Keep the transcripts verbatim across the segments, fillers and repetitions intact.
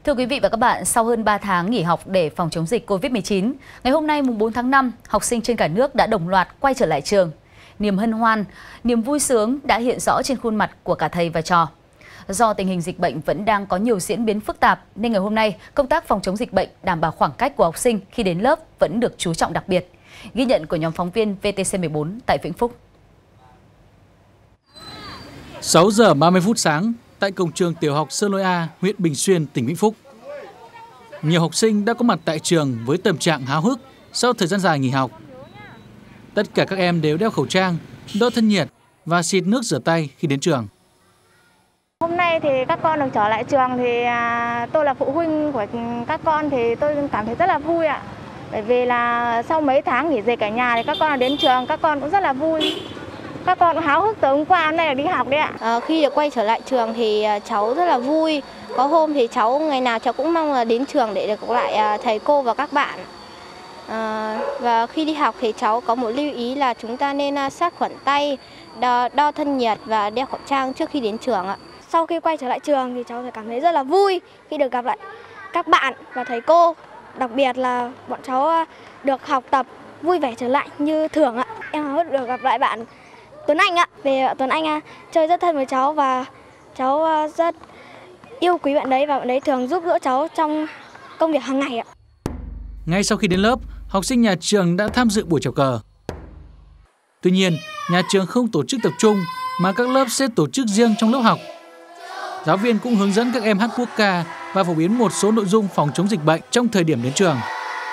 Thưa quý vị và các bạn, sau hơn ba tháng nghỉ học để phòng chống dịch Covid mười chín, ngày hôm nay mùng bốn tháng năm, học sinh trên cả nước đã đồng loạt quay trở lại trường. Niềm hân hoan, niềm vui sướng đã hiện rõ trên khuôn mặt của cả thầy và trò. Do tình hình dịch bệnh vẫn đang có nhiều diễn biến phức tạp, nên ngày hôm nay, công tác phòng chống dịch bệnh đảm bảo khoảng cách của học sinh khi đến lớp vẫn được chú trọng đặc biệt. Ghi nhận của nhóm phóng viên vê tê xê mười bốn tại Vĩnh Phúc. sáu giờ ba mươi phút sáng, tại cổng trường tiểu học Sơn Lôi A, huyện Bình Xuyên, tỉnh Vĩnh Phúc. Nhiều học sinh đã có mặt tại trường với tâm trạng háo hức sau thời gian dài nghỉ học. Tất cả các em đều đeo khẩu trang, đo thân nhiệt và xịt nước rửa tay khi đến trường. Hôm nay thì các con được trở lại trường thì tôi là phụ huynh của các con thì tôi cảm thấy rất là vui ạ. Bởi vì là sau mấy tháng nghỉ dịch ở nhà thì các con đến trường, các con cũng rất là vui. Các con cũng háo hức từ hôm qua hôm nay là đi học đấy ạ. À, khi được quay trở lại trường thì cháu rất là vui. Có hôm thì cháu ngày nào cháu cũng mong là đến trường để được gặp lại thầy cô và các bạn. À, và khi đi học thì cháu có một lưu ý là chúng ta nên sát khuẩn tay, đo, đo thân nhiệt và đeo khẩu trang trước khi đến trường ạ. Sau khi quay trở lại trường thì cháu cảm thấy rất là vui khi được gặp lại các bạn và thầy cô. Đặc biệt là bọn cháu được học tập vui vẻ trở lại như thường ạ. Em háo hức được gặp lại bạn Tuấn Anh ạ. Về Tuấn Anh chơi rất thân với cháu và cháu rất yêu quý bạn đấy và bạn đấy thường giúp đỡ cháu trong công việc hàng ngày ạ. Ngay sau khi đến lớp, học sinh nhà trường đã tham dự buổi chào cờ. Tuy nhiên, nhà trường không tổ chức tập trung mà các lớp sẽ tổ chức riêng trong lớp học. Giáo viên cũng hướng dẫn các em hát quốc ca và phổ biến một số nội dung phòng chống dịch bệnh trong thời điểm đến trường.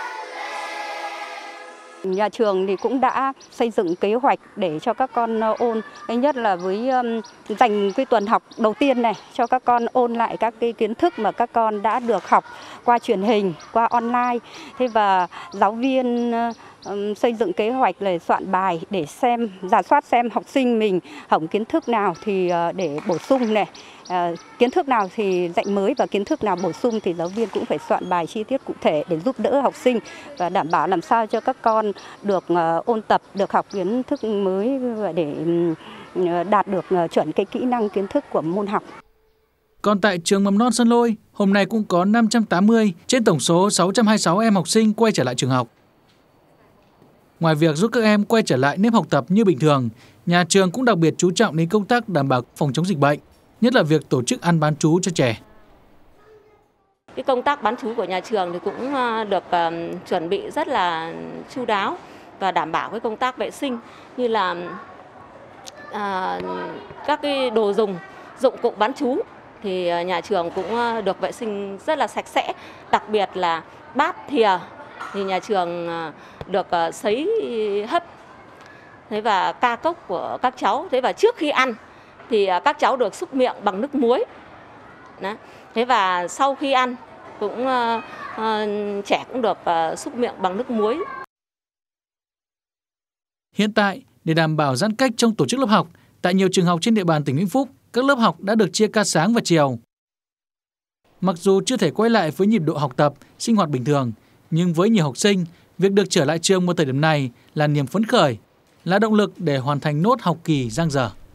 Nhà trường thì cũng đã xây dựng kế hoạch để cho các con ôn, thứ nhất là với um, dành cái tuần học đầu tiên này cho các con ôn lại các cái kiến thức mà các con đã được học qua truyền hình, qua online. Thế và giáo viên um, xây dựng kế hoạch là soạn bài để xem, rà soát xem học sinh mình hỏng kiến thức nào thì uh, để bổ sung này. À, kiến thức nào thì dạy mới và kiến thức nào bổ sung thì giáo viên cũng phải soạn bài chi tiết cụ thể để giúp đỡ học sinh và đảm bảo làm sao cho các con được uh, ôn tập, được học kiến thức mới và để uh, đạt được uh, chuẩn cái kỹ năng kiến thức của môn học. Còn tại trường mầm non Sơn Lôi, hôm nay cũng có năm trăm tám mươi trên tổng số sáu trăm hai mươi sáu em học sinh quay trở lại trường học. Ngoài việc giúp các em quay trở lại nếp học tập như bình thường, nhà trường cũng đặc biệt chú trọng đến công tác đảm bảo phòng chống dịch bệnh, nhất là việc tổ chức ăn bán trú cho trẻ. Cái công tác bán trú của nhà trường thì cũng được uh, chuẩn bị rất là chu đáo và đảm bảo cái công tác vệ sinh như là uh, các cái đồ dùng, dụng cụ bán trú thì nhà trường cũng được vệ sinh rất là sạch sẽ, đặc biệt là bát thìa thì nhà trường được uh, sấy hấp, thế và ca cốc của các cháu, thế và trước khi ăn thì các cháu được súc miệng bằng nước muối. Đó. Thế và sau khi ăn cũng uh, uh, trẻ cũng được uh, súc miệng bằng nước muối. Hiện tại, để đảm bảo giãn cách trong tổ chức lớp học, tại nhiều trường học trên địa bàn tỉnh Vĩnh Phúc, các lớp học đã được chia ca sáng và chiều. Mặc dù chưa thể quay lại với nhịp độ học tập, sinh hoạt bình thường, nhưng với nhiều học sinh, việc được trở lại trường một thời điểm này là niềm phấn khởi, là động lực để hoàn thành nốt học kỳ dang dở.